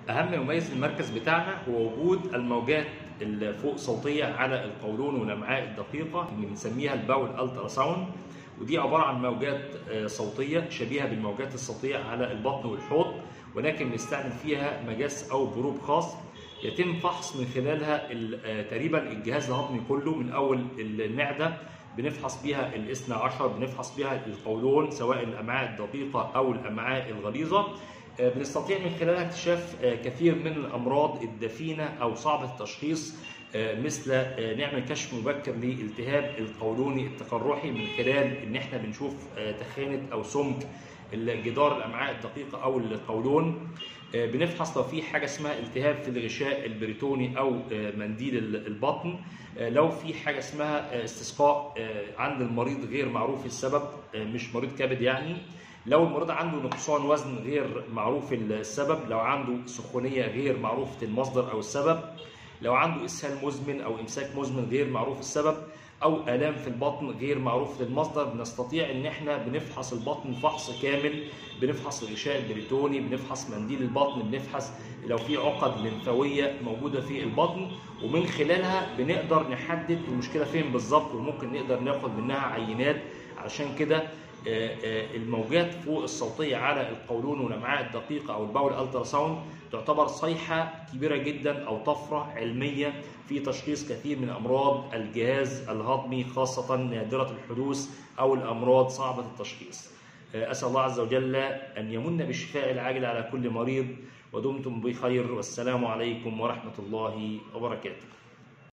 أهم مميز للمركز بتاعنا هو وجود الموجات الفوق صوتية على القولون والأمعاء الدقيقة اللي بنسميها الباول الترا ساوند، ودي عبارة عن موجات صوتية شبيهة بالموجات الصوتية على البطن والحوض، ولكن بنستعمل فيها مجس أو بروب خاص يتم فحص من خلالها تقريبا الجهاز الهضمي كله، من أول المعدة بنفحص بيها الاثنى عشر، بنفحص بيها القولون سواء الأمعاء الدقيقة أو الأمعاء الغليظة. بنستطيع من خلالها اكتشاف كثير من الأمراض الدفينة أو صعبة التشخيص، مثل نعمل كشف مبكر للالتهاب القولوني التقرحي من خلال إن احنا بنشوف تخانة أو سمك الجدار الأمعاء الدقيقة أو القولون. بنفحص لو في حاجة اسمها التهاب في الغشاء البريتوني أو منديل البطن، لو في حاجة اسمها استسقاء عند المريض غير معروف السبب، مش مريض كبد يعني، لو المريض عنده نقصان وزن غير معروف السبب، لو عنده سخونية غير معروفة المصدر أو السبب، لو عنده إسهال مزمن أو إمساك مزمن غير معروف السبب، أو آلام في البطن غير معروفة المصدر، بنستطيع إن إحنا بنفحص البطن فحص كامل، بنفحص الغشاء البريتوني، بنفحص منديل البطن، بنفحص لو في عقد لمفاوية موجودة في البطن، ومن خلالها بنقدر نحدد المشكلة فين بالظبط، وممكن نقدر ناخد منها عينات. علشان كده الموجات فوق الصوتية على القولون والأمعاء الدقيقة أو الباول الترا ساوند تعتبر صيحة كبيرة جدا أو طفرة علمية في تشخيص كثير من أمراض الجهاز الهضمي، خاصة نادرة الحدوث أو الأمراض صعبة التشخيص. أسأل الله عز وجل أن يمن بالشفاء العاجل على كل مريض، ودمتم بخير، والسلام عليكم ورحمة الله وبركاته.